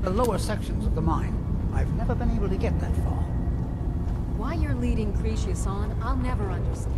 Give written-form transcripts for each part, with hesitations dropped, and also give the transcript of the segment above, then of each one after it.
The lower sections of the mine. I've never been able to get that far. Why you're leading Cretius on, I'll never understand.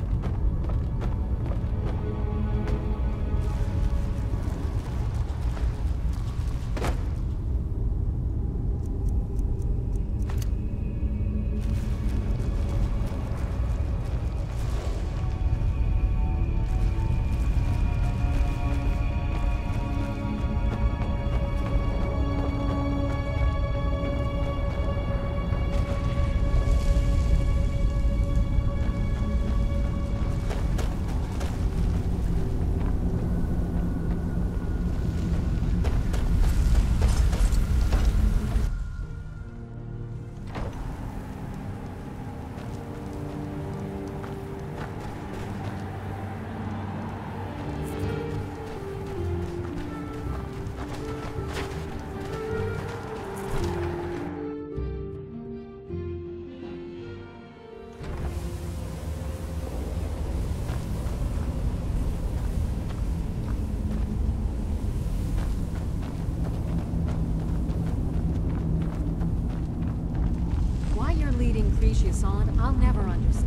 Leading Cretius on, I'll never understand.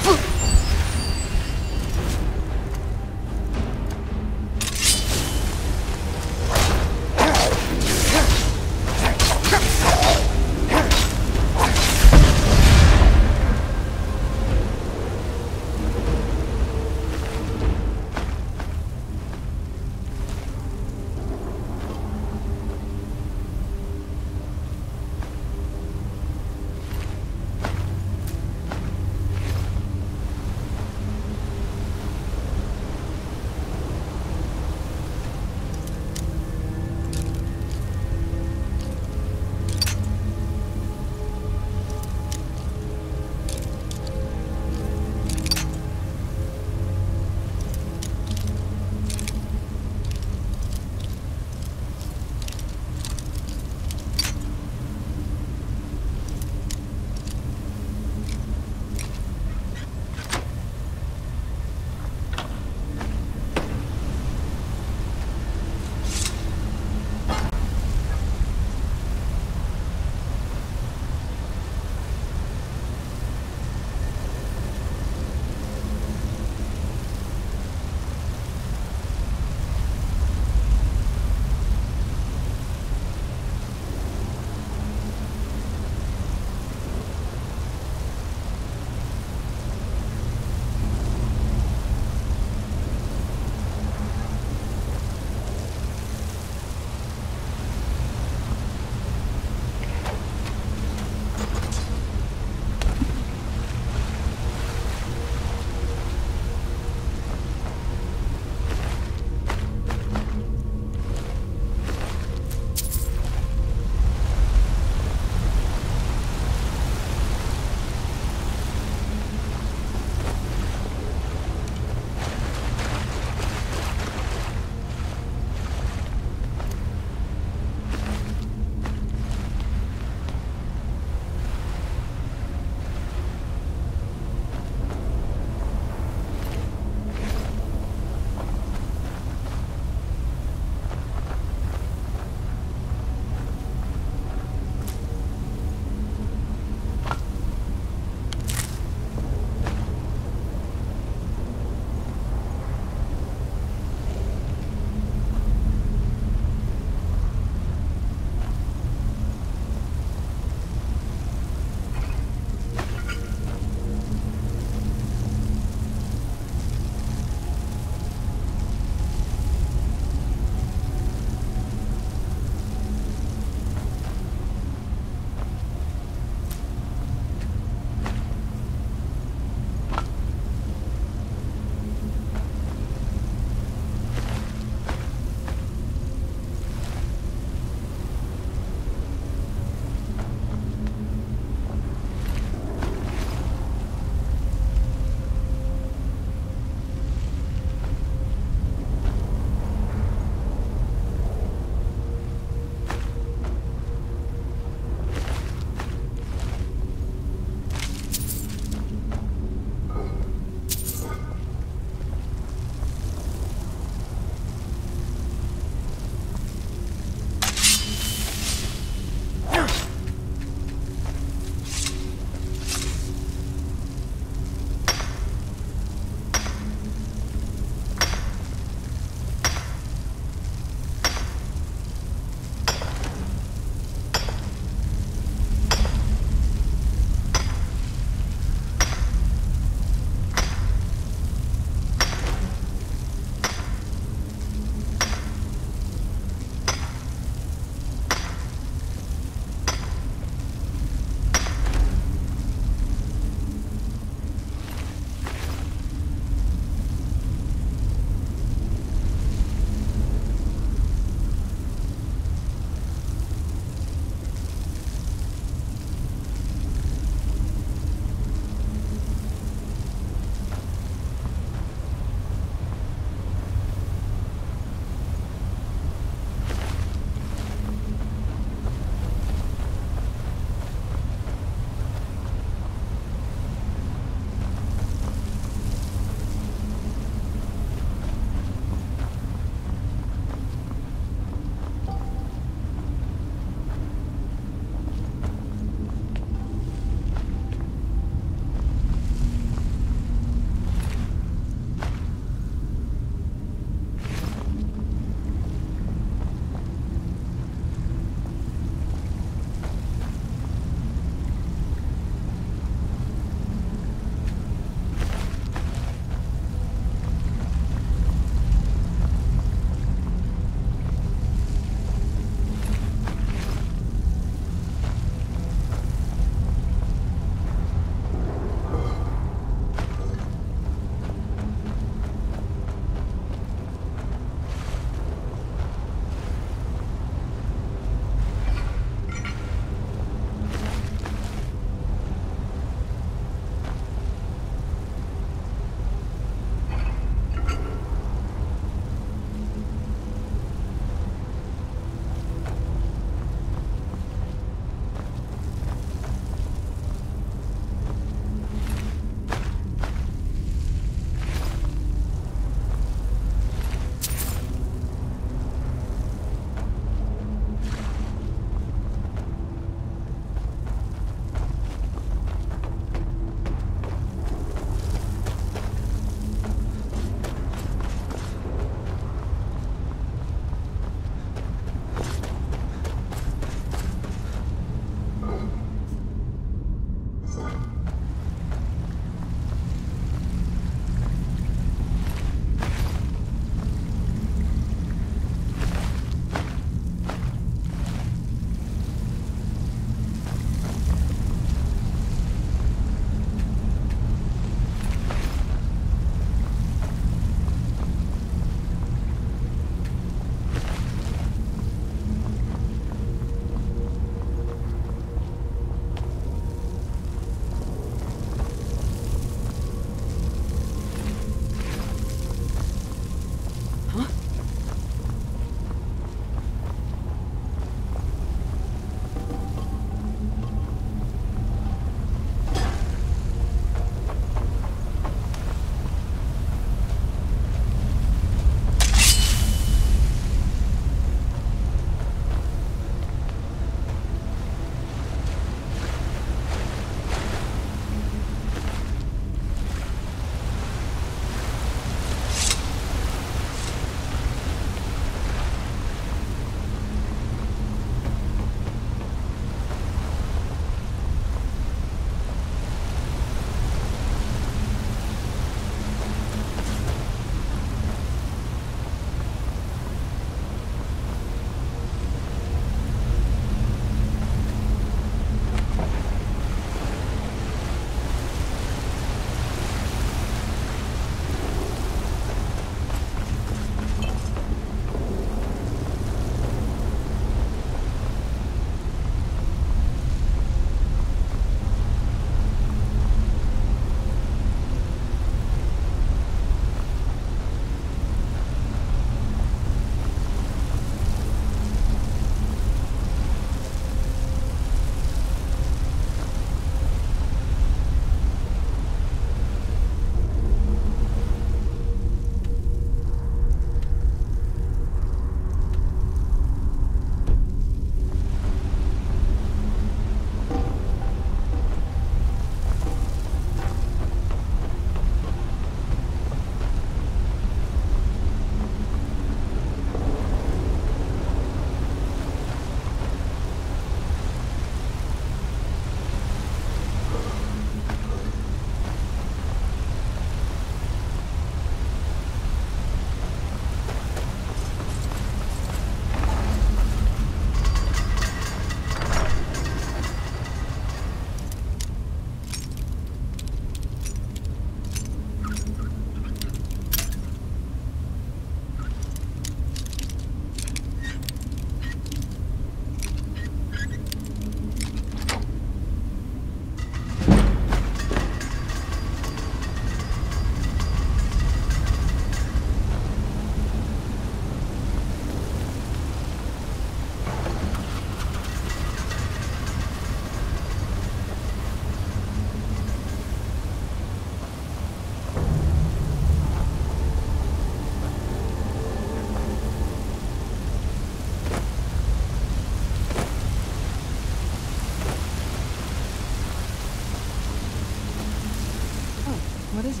is it?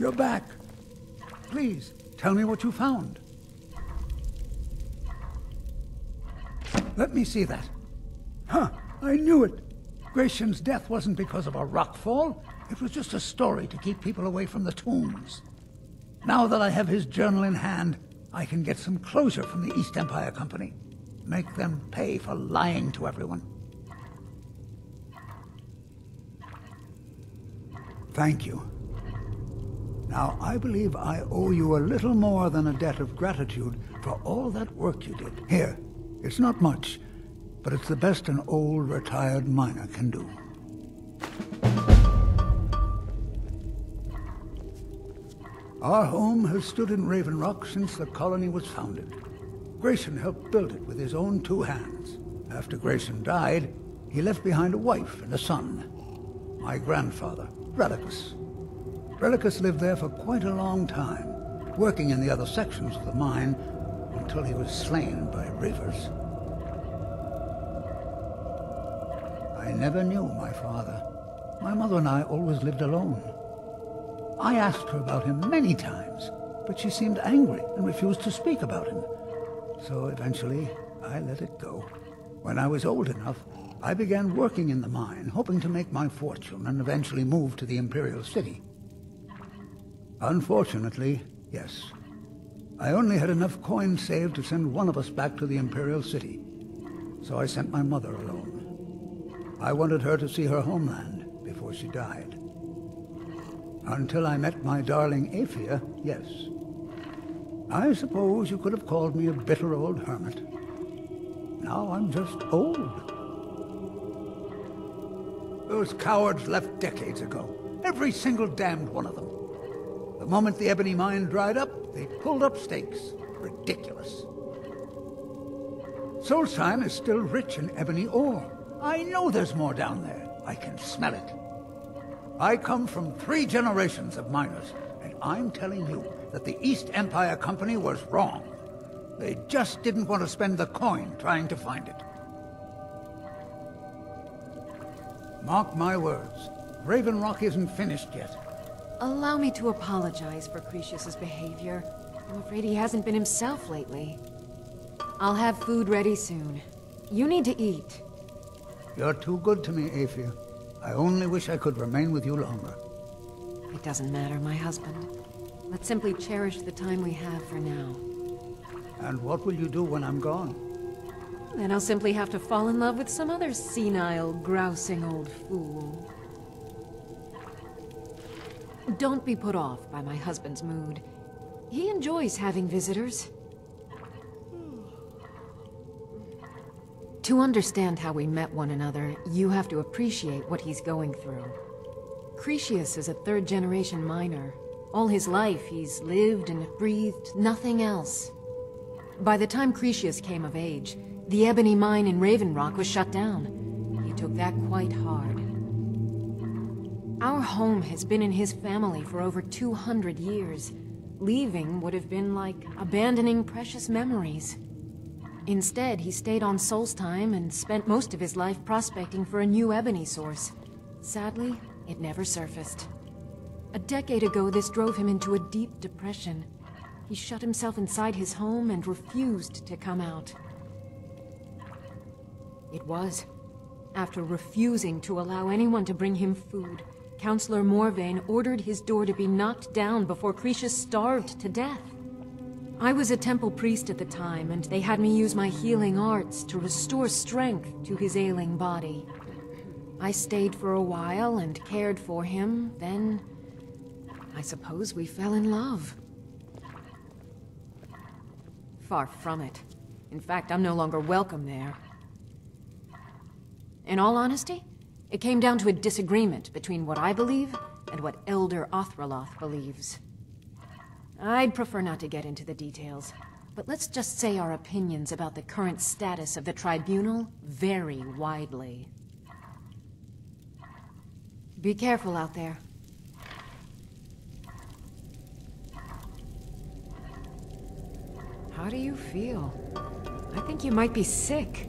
You're back. Please, tell me what you found. Let me see that. Huh, I knew it. Gratian's death wasn't because of a rockfall. It was just a story to keep people away from the tombs. Now that I have his journal in hand, I can get some closure from the East Empire Company. Make them pay for lying to everyone. Thank you. Now, I believe I owe you a little more than a debt of gratitude for all that work you did. Here, it's not much, but it's the best an old retired miner can do. Our home has stood in Raven Rock since the colony was founded. Grayson helped build it with his own 2 hands. After Grayson died, he left behind a wife and a son. My grandfather, Relicus. Relicus lived there for quite a long time, working in the other sections of the mine until he was slain by Reavers. I never knew my father. My mother and I always lived alone. I asked her about him many times, but she seemed angry and refused to speak about him. So eventually, I let it go. When I was old enough, I began working in the mine, hoping to make my fortune and eventually move to the Imperial City. Unfortunately, yes. I only had enough coins saved to send one of us back to the Imperial City. So I sent my mother alone. I wanted her to see her homeland before she died. Until I met my darling Aphia, yes. I suppose you could have called me a bitter old hermit. Now I'm just old. Those cowards left decades ago. Every single damned one of them. The moment the ebony mine dried up, they pulled up stakes. Ridiculous. Solstheim is still rich in ebony ore. I know there's more down there. I can smell it. I come from 3 generations of miners, and I'm telling you that the East Empire Company was wrong. They just didn't want to spend the coin trying to find it. Mark my words, Raven Rock isn't finished yet. Allow me to apologize for Cretius's behavior. I'm afraid he hasn't been himself lately. I'll have food ready soon. You need to eat. You're too good to me, Aphia. I only wish I could remain with you longer. It doesn't matter, my husband. Let's simply cherish the time we have for now. And what will you do when I'm gone? Then I'll simply have to fall in love with some other senile, grousing old fool. Don't be put off by my husband's mood. He enjoys having visitors. To understand how we met one another, you have to appreciate what he's going through. Cretius is a 3rd-generation miner. All his life, he's lived and breathed nothing else. By the time Cretius came of age, the ebony mine in Raven Rock was shut down. He took that quite hard. Our home has been in his family for over 200 years. Leaving would have been like abandoning precious memories. Instead, he stayed on Solstheim and spent most of his life prospecting for a new ebony source. Sadly, it never surfaced. A decade ago, this drove him into a deep depression. He shut himself inside his home and refused to come out. It was after refusing to allow anyone to bring him food, Counselor Morvayn ordered his door to be knocked down before Cretius starved to death. I was a temple priest at the time, and they had me use my healing arts to restore strength to his ailing body. I stayed for a while and cared for him, then I suppose we fell in love. Far from it. In fact, I'm no longer welcome there. In all honesty, it came down to a disagreement between what I believe and what Elder Othraloth believes. I'd prefer not to get into the details, but let's just say our opinions about the current status of the Tribunal vary widely. Be careful out there. How do you feel? I think you might be sick.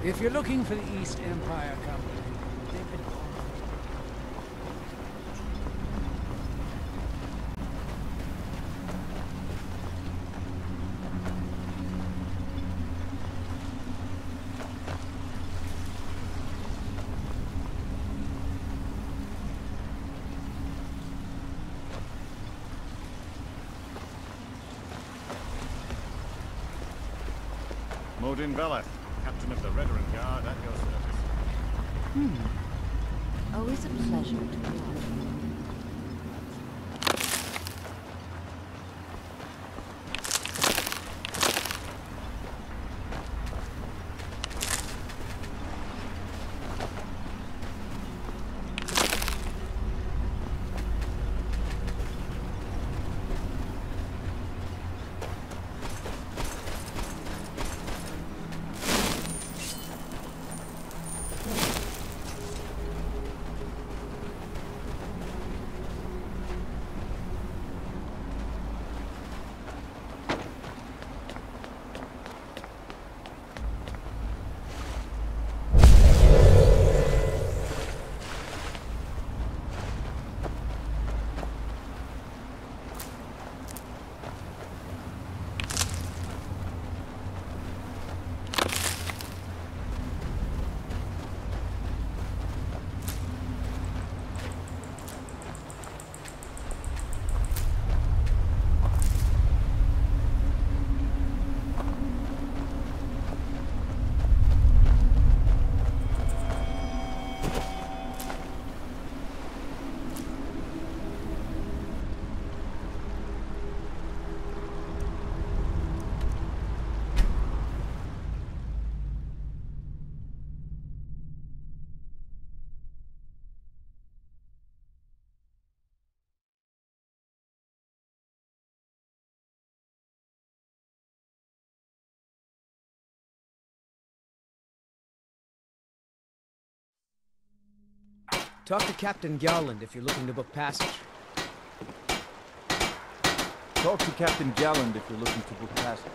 If you're looking for the East Empire Company, they've been... Modin Belloc, Captain of the Redoran Guard at your service. Always a pleasure to watch. Talk to Captain Gowland if you're looking to book passage. Talk to Captain Gowland if you're looking to book passage.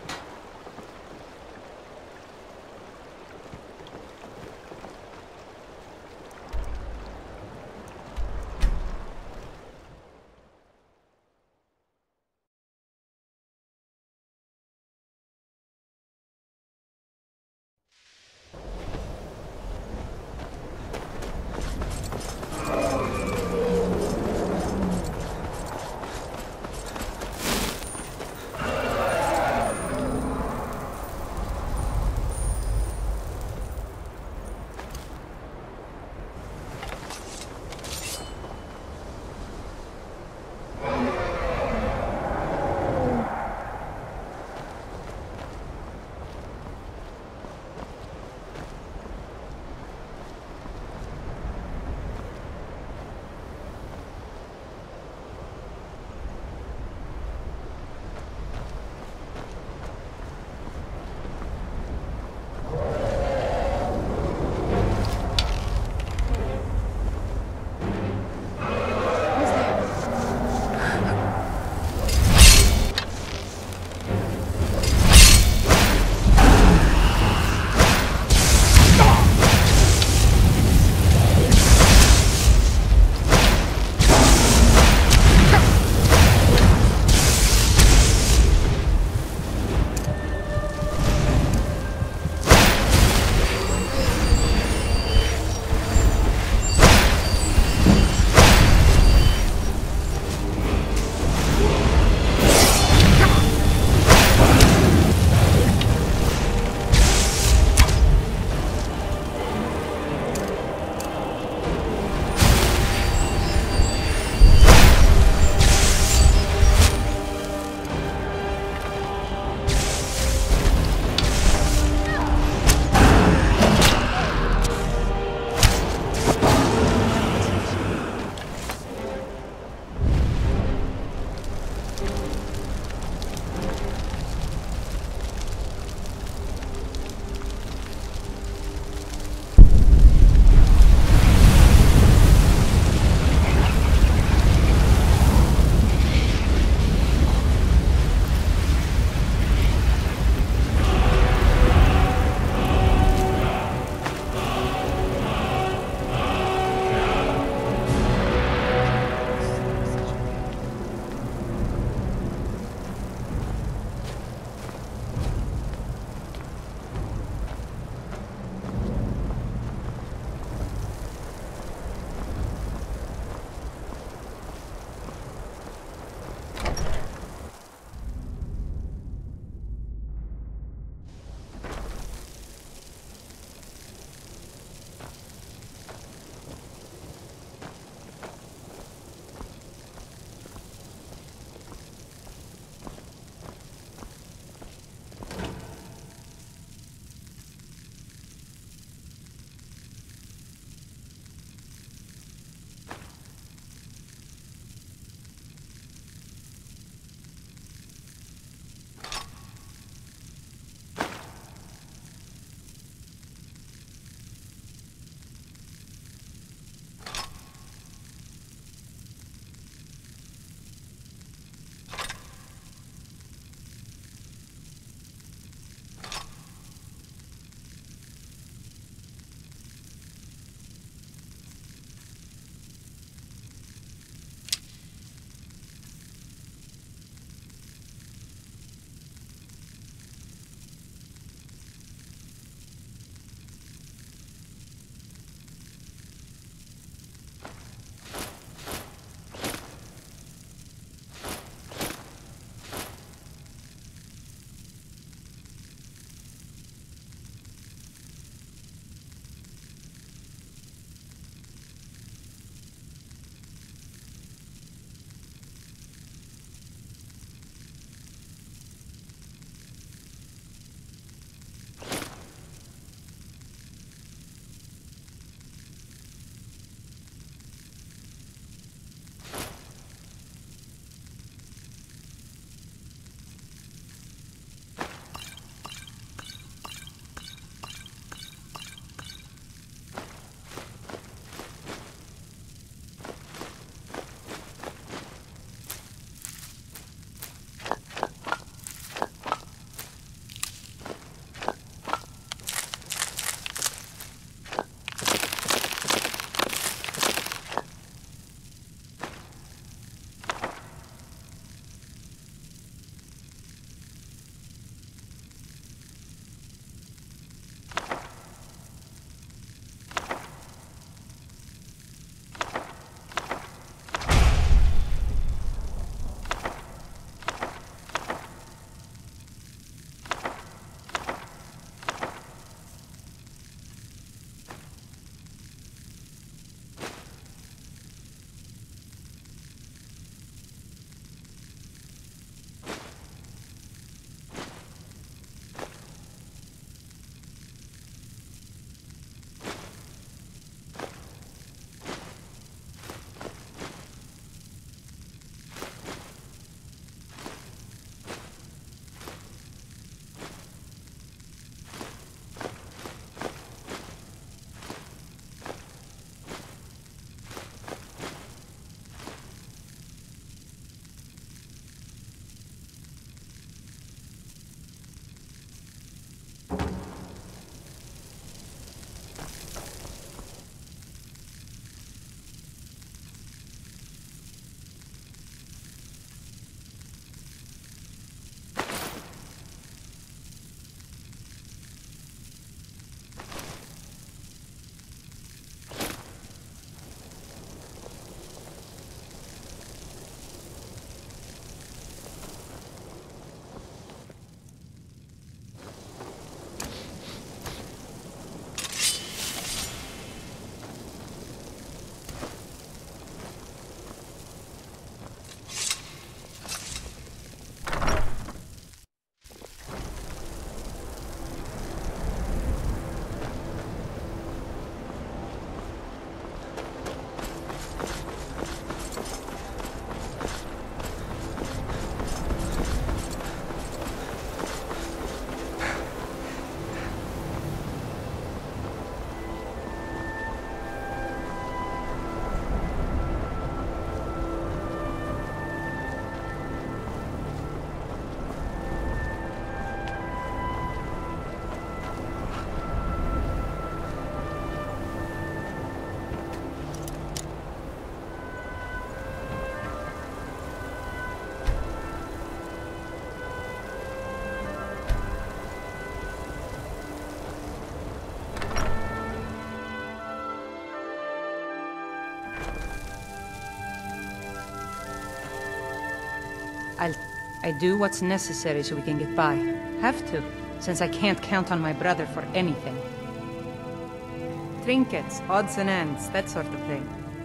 I do what's necessary so we can get by. Have to, since I can't count on my brother for anything. Trinkets, odds and ends, that sort of thing.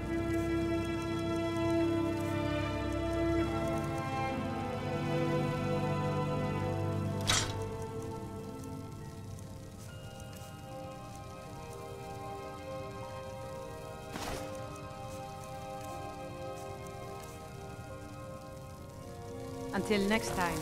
Until next time.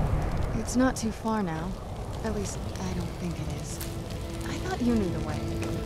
It's not too far now. At least, I don't think it is. I thought you knew the way.